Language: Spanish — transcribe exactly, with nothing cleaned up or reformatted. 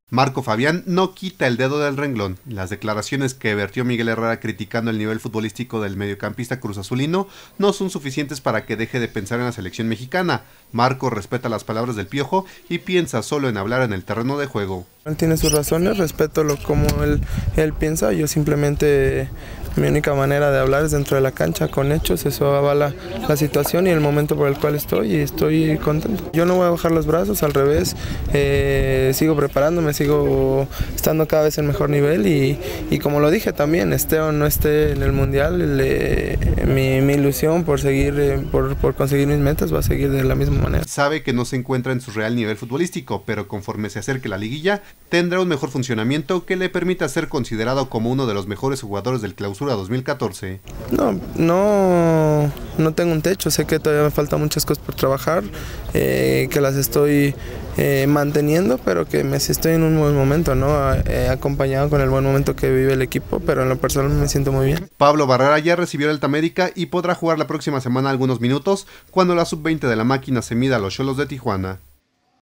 Marco Fabián no quita el dedo del renglón. Las declaraciones que vertió Miguel Herrera criticando el nivel futbolístico del mediocampista cruzazulino no son suficientes para que deje de pensar en la selección mexicana. Marco respeta las palabras del Piojo y piensa solo en hablar en el terreno de juego. Él tiene sus razones, respeto lo como él, él piensa, yo simplemente mi única manera de hablar es dentro de la cancha con hechos, eso avala la situación y el momento por el cual estoy y estoy contento. Yo no voy a bajar los brazos, al revés, eh, sigo preparándome, sigo estando cada vez en mejor nivel y, y como lo dije también, esté o no esté en el Mundial, le, mi, mi ilusión por seguir, eh, por, por conseguir mis metas va a seguir de la misma manera. Sabe que no se encuentra en su real nivel futbolístico, pero conforme se acerque la liguilla, tendrá un mejor funcionamiento que le permita ser considerado como uno de los mejores jugadores del Clausura dos mil catorce. No, no, no tengo un techo, sé que todavía me faltan muchas cosas por trabajar, eh, que las estoy eh, manteniendo, pero que me estoy en un buen momento, ¿no? Eh, acompañado con el buen momento que vive el equipo, pero en lo personal me siento muy bien. Pablo Barrera ya recibió el Alta América y podrá jugar la próxima semana algunos minutos cuando la sub veinte de la máquina se mida a los Xolos de Tijuana.